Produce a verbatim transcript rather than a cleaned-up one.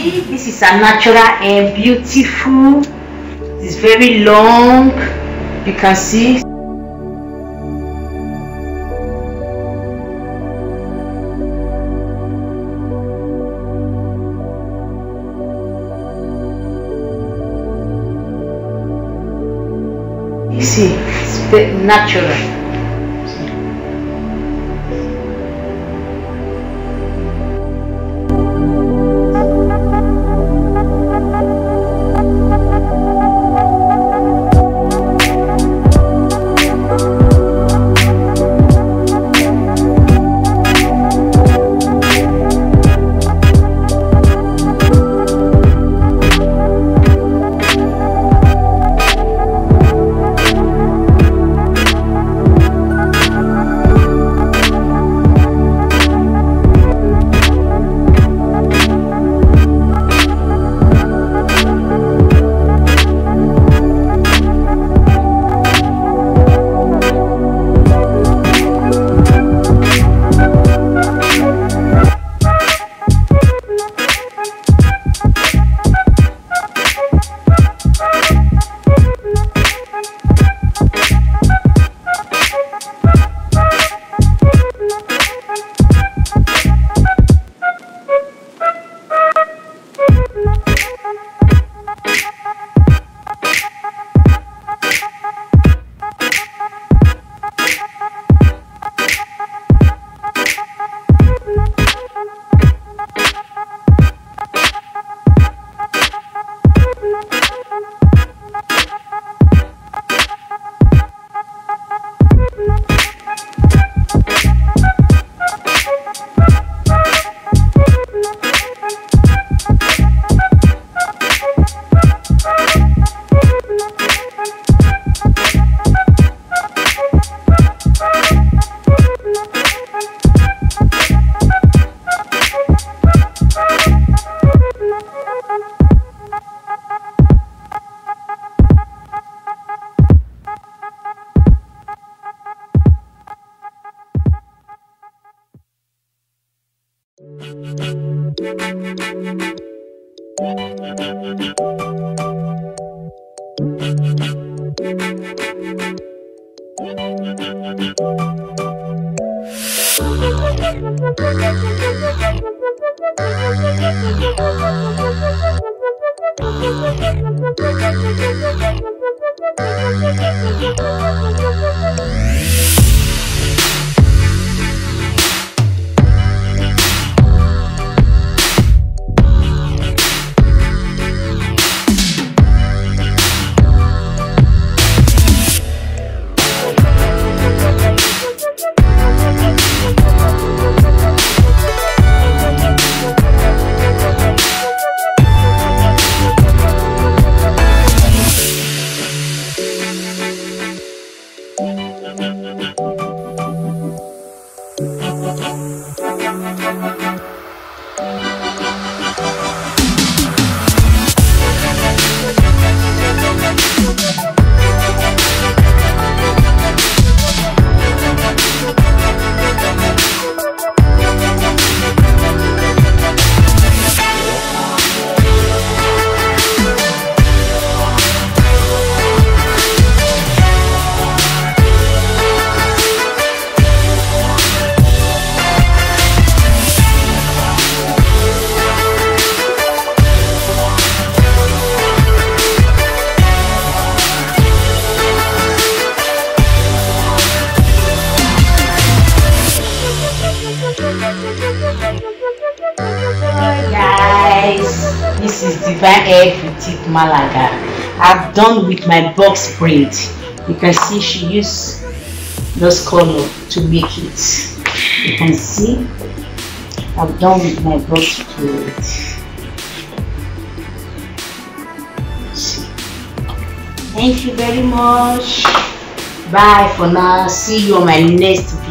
see, this is a natural hair, beautiful. It's very long. You can see. You see, it's very natural. This is Divine Hair Boutique Malaga. I've done with my box braid. You can see she used those color to make it. You can see I've done with my box braid. See. Thank you very much. Bye for now. See you on my next video.